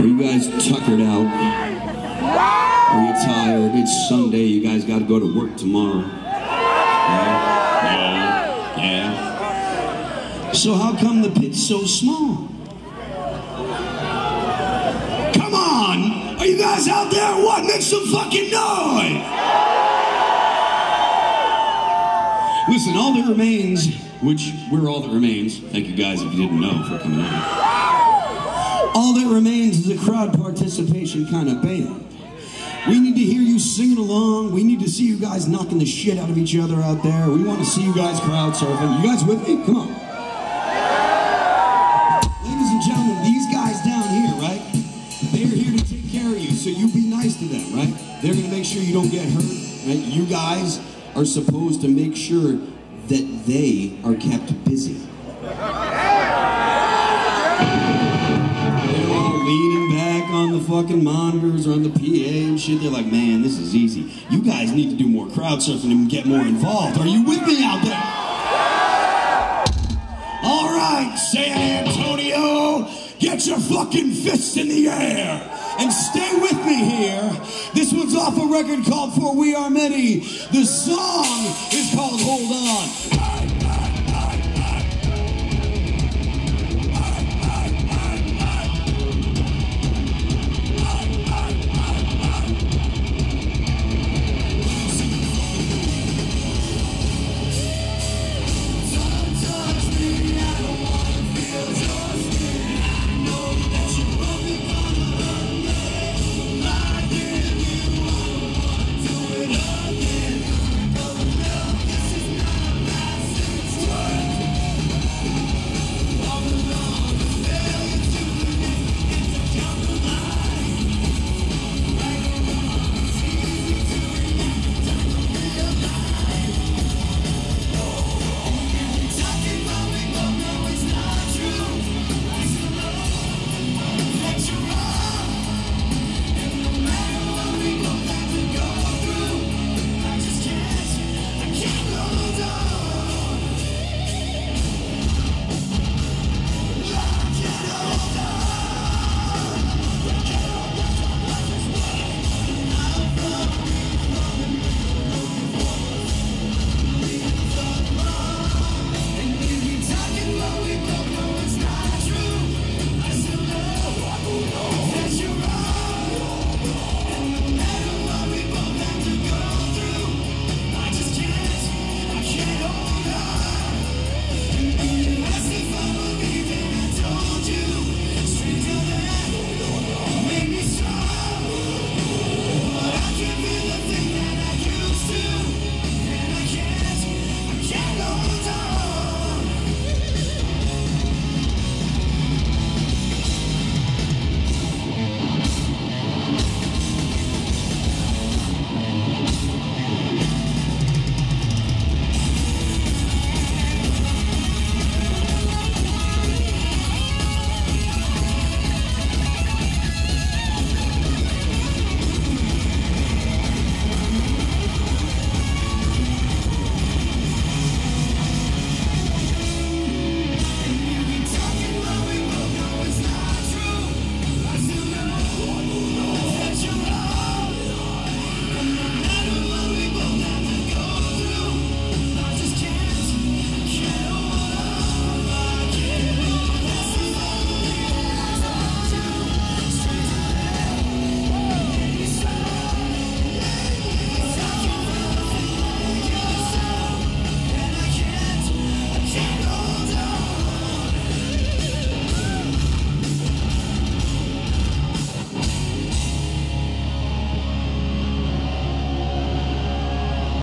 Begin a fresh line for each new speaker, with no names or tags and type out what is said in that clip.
Are you guys tuckered out? Are you tired? It's Sunday. You guys got to go to work tomorrow. Yeah. So how come the pit's so small? Come on! Are you guys out there? What? Make some fucking noise! Listen, all that remains, which we're all that remains. Thank you guys if you didn't know for coming out. All that remains is a crowd participation kind of band. We need to hear you singing along. We need to see you guys knocking the shit out of each other out there. We want to see you guys crowd surfing. You guys with me? Come on. Ladies and gentlemen, these guys down here, right? They're here to take care of you, so you be nice to them, right? They're going to make sure you don't get hurt, right? You guys are supposed to make sure that they are kept busy. Leaning back on the fucking monitors or on the PA and shit. They're like, man, this is easy. You guys need to do more crowd surfing and get more involved. Are you with me out there? All right, San Antonio, get your fucking fists in the air and stay with me here. This one's off a record called For We Are Many. The song is called Hold On.